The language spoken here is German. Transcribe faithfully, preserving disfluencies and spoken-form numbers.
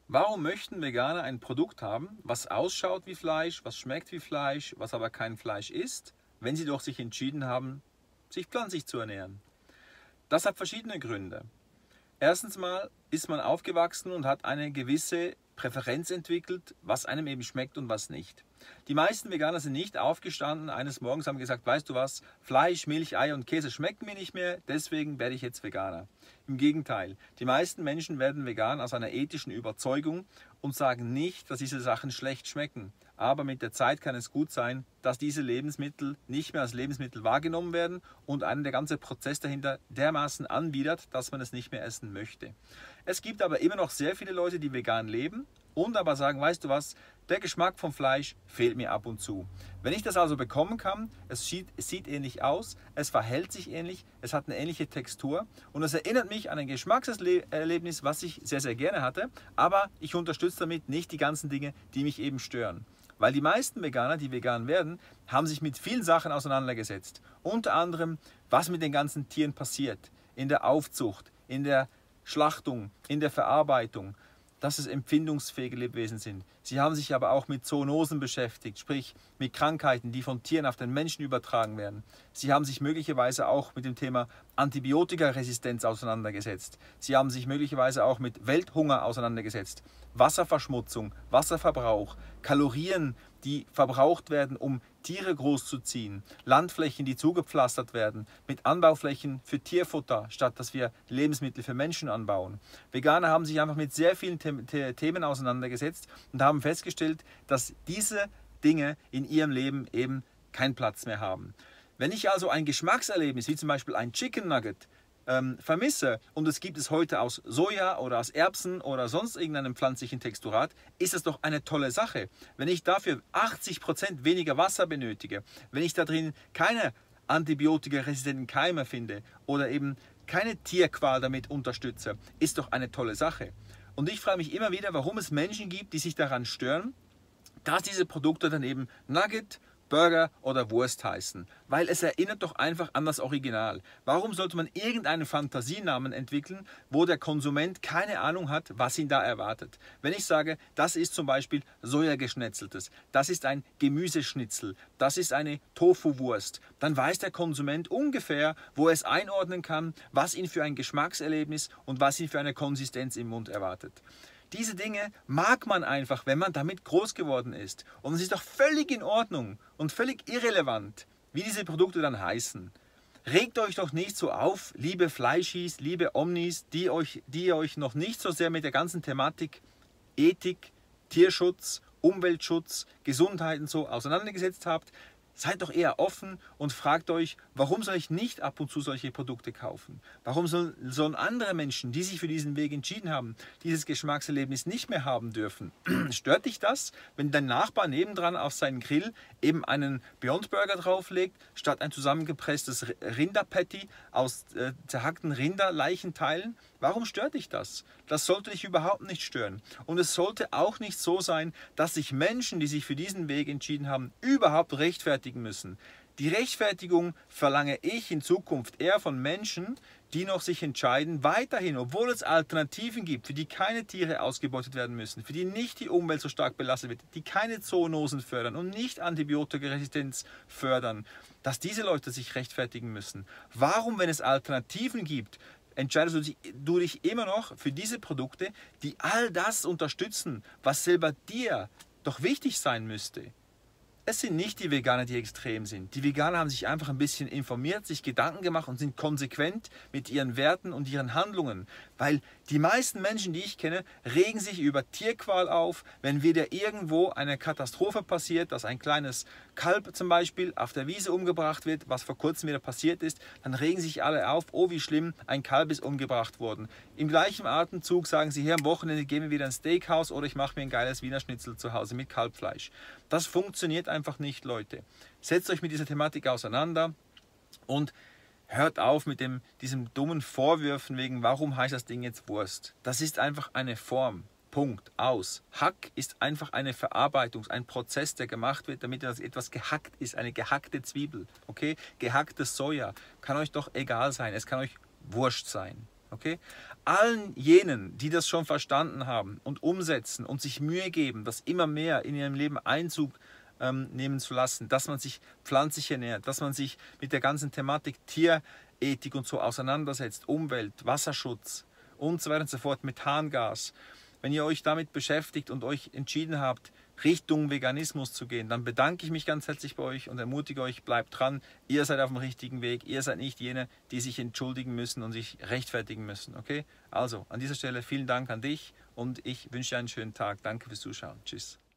Warum möchten Veganer ein Produkt haben, was ausschaut wie Fleisch, was schmeckt wie Fleisch, was aber kein Fleisch ist, wenn sie doch sich entschieden haben, sich pflanzlich zu ernähren? Das hat verschiedene Gründe. Erstens mal ist man aufgewachsen und hat eine gewisse Präferenz entwickelt, was einem eben schmeckt und was nicht. Die meisten Veganer sind nicht aufgestanden, eines Morgens haben gesagt, weißt du was, Fleisch, Milch, Eier und Käse schmecken mir nicht mehr, deswegen werde ich jetzt Veganer. Im Gegenteil, die meisten Menschen werden vegan aus einer ethischen Überzeugung und sagen nicht, dass diese Sachen schlecht schmecken. Aber mit der Zeit kann es gut sein, dass diese Lebensmittel nicht mehr als Lebensmittel wahrgenommen werden und einen der ganze Prozess dahinter dermaßen anwidert, dass man es nicht mehr essen möchte. Es gibt aber immer noch sehr viele Leute, die vegan leben und aber sagen, weißt du was, der Geschmack vom Fleisch fehlt mir ab und zu. Wenn ich das also bekommen kann, es sieht, es sieht ähnlich aus, es verhält sich ähnlich, es hat eine ähnliche Textur und es erinnert mich an ein Geschmackserlebnis, was ich sehr, sehr gerne hatte, aber ich unterstütze damit nicht die ganzen Dinge, die mich eben stören. Weil die meisten Veganer, die vegan werden, haben sich mit vielen Sachen auseinandergesetzt. Unter anderem, was mit den ganzen Tieren passiert, in der Aufzucht, in der Schlachtung, in der Verarbeitung, dass es empfindungsfähige Lebewesen sind. Sie haben sich aber auch mit Zoonosen beschäftigt, sprich mit Krankheiten, die von Tieren auf den Menschen übertragen werden. Sie haben sich möglicherweise auch mit dem Thema Antibiotikaresistenz auseinandergesetzt. Sie haben sich möglicherweise auch mit Welthunger auseinandergesetzt. Wasserverschmutzung, Wasserverbrauch, Kalorien, die verbraucht werden, um Tiere großzuziehen, Landflächen, die zugepflastert werden, mit Anbauflächen für Tierfutter, statt dass wir Lebensmittel für Menschen anbauen. Veganer haben sich einfach mit sehr vielen Themen auseinandergesetzt und haben festgestellt, dass diese Dinge in ihrem Leben eben keinen Platz mehr haben. Wenn ich also ein Geschmackserlebnis, wie zum Beispiel ein Chicken Nugget, ähm, vermisse und es gibt es heute aus Soja oder aus Erbsen oder sonst irgendeinem pflanzlichen Texturat, ist das doch eine tolle Sache. Wenn ich dafür achtzig Prozent weniger Wasser benötige, wenn ich da drin keine antibiotikaresistenten Keime finde oder eben keine Tierqual damit unterstütze, ist doch eine tolle Sache. Und ich frage mich immer wieder, warum es Menschen gibt, die sich daran stören, dass diese Produkte dann eben Nugget, Burger oder Wurst heißen, weil es erinnert doch einfach an das Original. Warum sollte man irgendeinen Fantasienamen entwickeln, wo der Konsument keine Ahnung hat, was ihn da erwartet? Wenn ich sage, das ist zum Beispiel Sojageschnetzeltes, das ist ein Gemüseschnitzel, das ist eine Tofu-Wurst, dann weiß der Konsument ungefähr, wo er es einordnen kann, was ihn für ein Geschmackserlebnis und was ihn für eine Konsistenz im Mund erwartet. Diese Dinge mag man einfach, wenn man damit groß geworden ist. Und es ist doch völlig in Ordnung und völlig irrelevant, wie diese Produkte dann heißen. Regt euch doch nicht so auf, liebe Fleischis, liebe Omnis, die euch, die ihr euch noch nicht so sehr mit der ganzen Thematik Ethik, Tierschutz, Umweltschutz, Gesundheit und so auseinandergesetzt habt. Seid doch eher offen und fragt euch, warum soll ich nicht ab und zu solche Produkte kaufen? Warum sollen, sollen andere Menschen, die sich für diesen Weg entschieden haben, dieses Geschmackserlebnis nicht mehr haben dürfen? Stört dich das, wenn dein Nachbar nebendran auf seinen Grill eben einen Beyond Burger drauflegt, statt ein zusammengepresstes Rinderpatty aus äh, zerhackten Rinderleichenteilen? Warum stört dich das? Das sollte dich überhaupt nicht stören. Und es sollte auch nicht so sein, dass sich Menschen, die sich für diesen Weg entschieden haben, überhaupt rechtfertigen müssen. Die Rechtfertigung verlange ich in Zukunft eher von Menschen, die noch sich entscheiden, weiterhin, obwohl es Alternativen gibt, für die keine Tiere ausgebeutet werden müssen, für die nicht die Umwelt so stark belastet wird, die keine Zoonosen fördern und nicht Antibiotikaresistenz fördern, dass diese Leute sich rechtfertigen müssen. Warum, wenn es Alternativen gibt, entscheidest du dich, du dich immer noch für diese Produkte, die all das unterstützen, was selber dir doch wichtig sein müsste? Es sind nicht die Veganer, die extrem sind. Die Veganer haben sich einfach ein bisschen informiert, sich Gedanken gemacht und sind konsequent mit ihren Werten und ihren Handlungen. Weil die meisten Menschen, die ich kenne, regen sich über Tierqual auf, wenn wieder irgendwo eine Katastrophe passiert, dass ein kleines Kalb zum Beispiel auf der Wiese umgebracht wird, was vor kurzem wieder passiert ist, dann regen sich alle auf, oh wie schlimm, ein Kalb ist umgebracht worden. Im gleichen Atemzug sagen sie, hier am Wochenende gehen wir wieder ins Steakhouse oder ich mache mir ein geiles Wiener Schnitzel zu Hause mit Kalbfleisch. Das funktioniert einfach nicht, Leute. Setzt euch mit dieser Thematik auseinander und hört auf mit dem, diesem dummen Vorwürfen wegen, warum heißt das Ding jetzt Wurst? Das ist einfach eine Form. Punkt. Aus. Hack ist einfach eine Verarbeitung, ein Prozess, der gemacht wird, damit das etwas gehackt ist. Eine gehackte Zwiebel. Okay? Gehacktes Soja. Kann euch doch egal sein. Es kann euch wurscht sein. Okay? Allen jenen, die das schon verstanden haben und umsetzen und sich Mühe geben, das immer mehr in ihrem Leben Einzug ähm, nehmen zu lassen, dass man sich pflanzlich ernährt, dass man sich mit der ganzen Thematik Tierethik und so auseinandersetzt, Umwelt, Wasserschutz und so weiter und so fort, Methangas. Wenn ihr euch damit beschäftigt und euch entschieden habt, Richtung Veganismus zu gehen, dann bedanke ich mich ganz herzlich bei euch und ermutige euch, bleibt dran. Ihr seid auf dem richtigen Weg. Ihr seid nicht jene, die sich entschuldigen müssen und sich rechtfertigen müssen. Okay? Also, an dieser Stelle vielen Dank an dich und ich wünsche dir einen schönen Tag. Danke fürs Zuschauen. Tschüss.